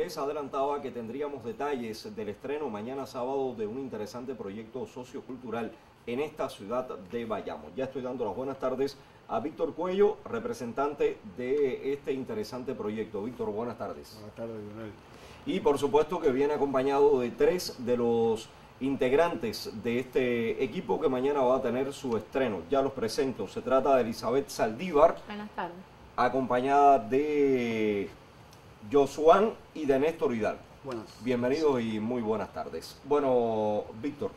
les adelantaba que tendríamos detalles del estreno mañana sábado de un interesante proyecto sociocultural en esta ciudad de Bayamo. Ya estoy dando las buenas tardes a Víctor Cuello, representante de este interesante proyecto. Víctor, buenas tardes. Buenas tardes, Lionel. Y por supuesto que viene acompañado de 3 de los integrantes de este equipo que mañana va a tener su estreno. Ya los presento. Se trata de Elizabeth Saldívar. Buenas tardes. Acompañada de Josuán y de Néstor Hidalgo. Buenas. Bienvenidos y muy buenas tardes. Bueno, Víctor,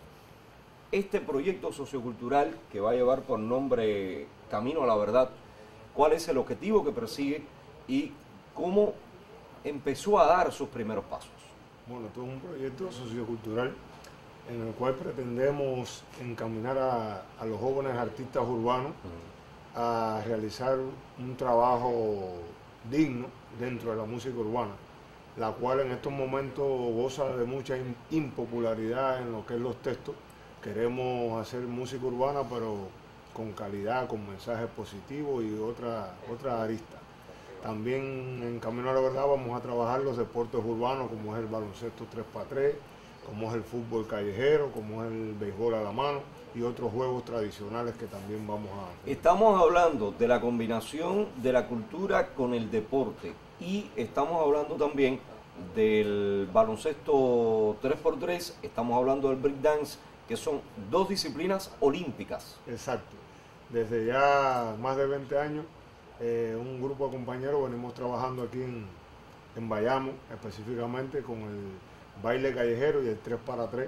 este proyecto sociocultural que va a llevar por nombre Camino a la Verdad, ¿cuál es el objetivo que persigue y cómo empezó a dar sus primeros pasos? Bueno, esto es un proyecto sociocultural en el cual pretendemos encaminar a los jóvenes artistas urbanos a realizar un trabajo digno dentro de la música urbana, la cual en estos momentos goza de mucha impopularidad en lo que es los textos. Queremos hacer música urbana, pero con calidad, con mensajes positivos y otra arista. También en Camino a la Verdad vamos a trabajar los deportes urbanos, como es el baloncesto 3x3, como es el fútbol callejero, como es el béisbol a la mano y otros juegos tradicionales que también vamos a... Estamos hablando de la combinación de la cultura con el deporte y estamos hablando también del baloncesto 3x3, estamos hablando del breakdance, que son 2 disciplinas olímpicas. Exacto. Desde ya más de 20 años, un grupo de compañeros venimos trabajando aquí en Bayamo, específicamente con el baile callejero y el 3x3,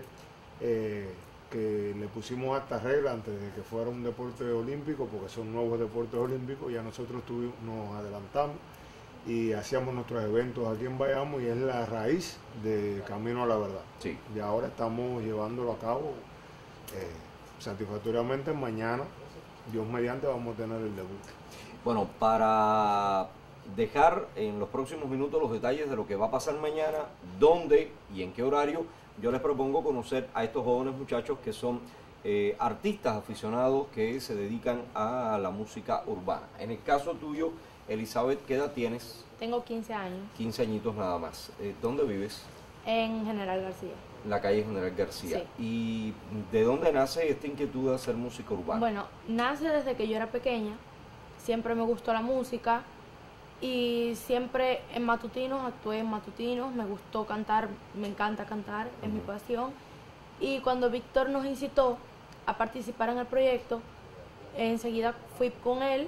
que le pusimos a esta regla antes de que fuera un deporte olímpico, porque son nuevos deportes olímpicos. Ya nosotros nos adelantamos y hacíamos nuestros eventos aquí en Bayamo y es la raíz de Camino a la Verdad. Sí. Y ahora estamos llevándolo a cabo satisfactoriamente. Mañana, Dios mediante, vamos a tener el debut. Bueno, para dejar en los próximos minutos los detalles de lo que va a pasar mañana, dónde y en qué horario, yo les propongo conocer a estos jóvenes muchachos que son artistas aficionados que se dedican a la música urbana. En el caso tuyo, Elizabeth, ¿qué edad tienes? Tengo 15 años. 15 añitos nada más. ¿Dónde vives? En General García. La calle General García. Sí. ¿Y de dónde nace esta inquietud de hacer música urbana? Bueno, nace desde que yo era pequeña. Siempre me gustó la música y siempre en matutinos, actué en matutinos, me gustó cantar, me encanta cantar, es mi pasión. Y cuando Víctor nos incitó a participar en el proyecto, enseguida fui con él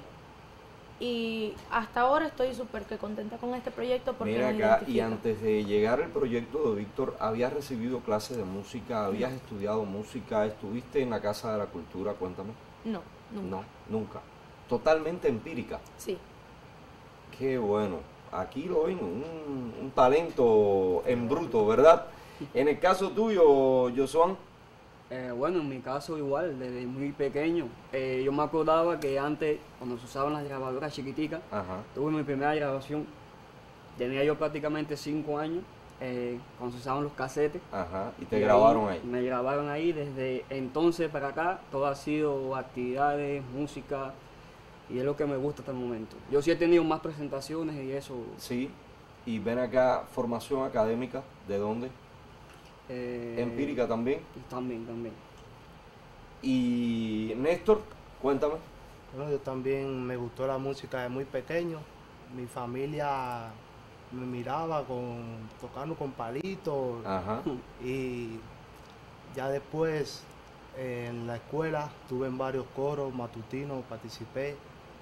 y hasta ahora estoy súper contenta con este proyecto porque mira nos acá, y identifica. antes de llegar al proyecto de Víctor, ¿habías recibido clases de música? ¿Habías estudiado música? ¿Estuviste en la Casa de la Cultura? Cuéntame. No, nunca. No, nunca. Totalmente empírica. Sí. Qué bueno. Aquí lo ven, un talento en bruto, ¿verdad? En el caso tuyo, Josuán. Bueno, en mi caso igual, desde muy pequeño. Yo me acordaba que antes, cuando se usaban las grabadoras chiquiticas, tuve mi primera grabación. Tenía yo prácticamente 5 años, cuando se usaban los casetes. Y te grabaron ahí. Me grabaron ahí. Desde entonces para acá, todo ha sido actividades, música, y es lo que me gusta hasta el momento. Yo sí he tenido más presentaciones y eso. Sí, y ven acá, formación académica, ¿de dónde? Empírica también. También. Y Néstor, cuéntame. Bueno, yo también me gustó la música de muy pequeño. Mi familia me miraba tocando con palitos. Y ya después en la escuela tuve en varios coros matutinos, participé.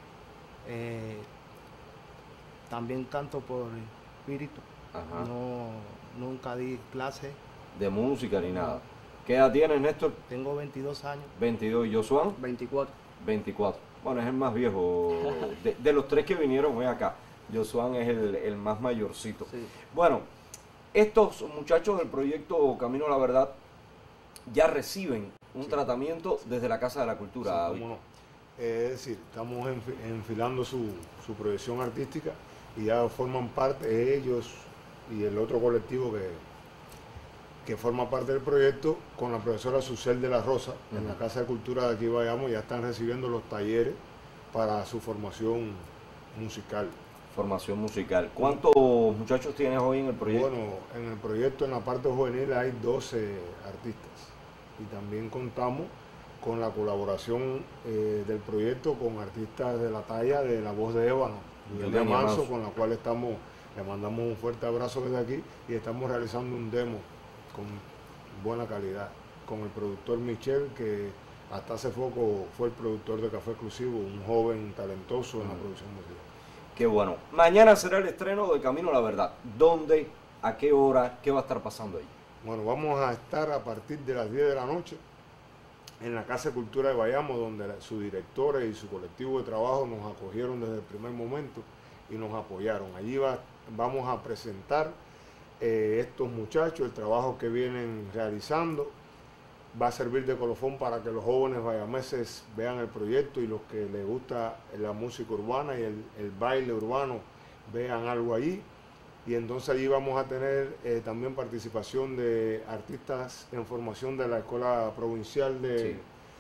También canto por espíritu. Nunca di clase. De música ni nada. ¿Qué edad tienes, Néstor? Tengo 22 años. 22. ¿Y Josuán? 24. 24. Bueno, es el más viejo. De los 3 que vinieron hoy acá, Josuán es el más mayorcito. Sí. Bueno, estos muchachos del proyecto Camino a la Verdad ya reciben un tratamiento desde la Casa de la Cultura. Sí, cómo no. Es decir, estamos enfilando su proyección artística y ya forman parte ellos y el otro colectivo que forma parte del proyecto con la profesora Susel de la Rosa en la Casa de Cultura de aquí Bayamo. Ya están recibiendo los talleres para su formación musical. Formación musical. ¿Cuántos muchachos tienes hoy en el proyecto? Bueno, en el proyecto, en la parte juvenil, hay 12 artistas. Y también contamos con la colaboración del proyecto con artistas de la talla de La Voz de Ébano, Julia Manso, con la cual le mandamos un fuerte abrazo desde aquí y estamos realizando un demo con buena calidad, con el productor Michel, que hasta hace poco fue el productor de Café Exclusivo, un joven talentoso en la producción musical. Qué bueno. Mañana será el estreno de Camino a la Verdad. ¿Dónde? ¿A qué hora? ¿Qué va a estar pasando ahí? Bueno, vamos a estar a partir de las 10 de la noche en la Casa de Cultura de Bayamo, donde sus directores y su colectivo de trabajo nos acogieron desde el primer momento y nos apoyaron. Allí vamos a presentar estos muchachos, el trabajo que vienen realizando. Va a servir de colofón para que los jóvenes bayameses vean el proyecto y los que les gusta la música urbana y el baile urbano vean algo allí. Y entonces allí vamos a tener también participación de artistas en formación de la Escuela Provincial de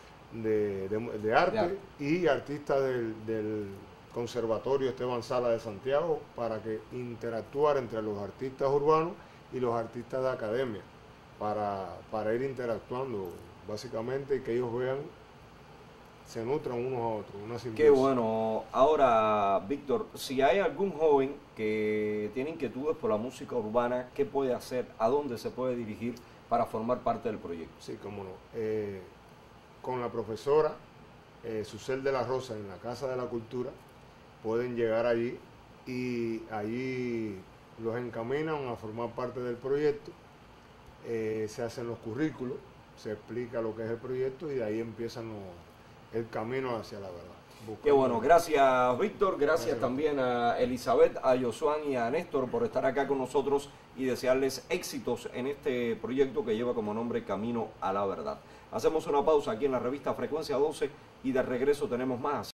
Arte y artistas del Conservatorio Esteban Sala de Santiago, para que interactuar entre los artistas urbanos y los artistas de academia, para ir interactuando básicamente y que ellos vean, se nutran unos a otros. Una Qué bueno. Ahora, Víctor, si hay algún joven que tiene inquietudes por la música urbana, ¿qué puede hacer? ¿A dónde se puede dirigir para formar parte del proyecto? Sí, cómo no. Con la profesora Susel de la Rosa en la Casa de la Cultura pueden llegar allí y allí los encaminan a formar parte del proyecto. Se hacen los currículos, se explica lo que es el proyecto y de ahí empiezan el camino hacia la verdad. Qué bueno, gracias Víctor, gracias también a Elizabeth, a Josuán y a Néstor por estar acá con nosotros y desearles éxitos en este proyecto que lleva como nombre Camino a la Verdad. Hacemos una pausa aquí en la revista Frecuencia 12 y de regreso tenemos más.